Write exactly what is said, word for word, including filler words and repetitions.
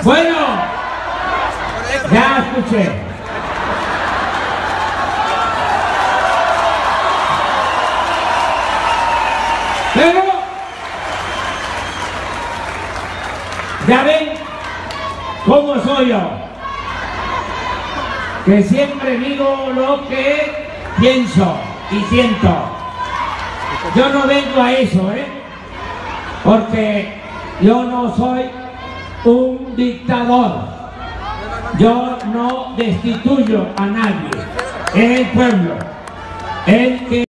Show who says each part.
Speaker 1: Bueno, ya escuché. Pero ya ven cómo soy yo, que siempre digo lo que pienso y siento. Yo no vengo a eso, ¿eh? Porque yo no soy un dictador. Yo no destituyo a nadie. Es el pueblo el que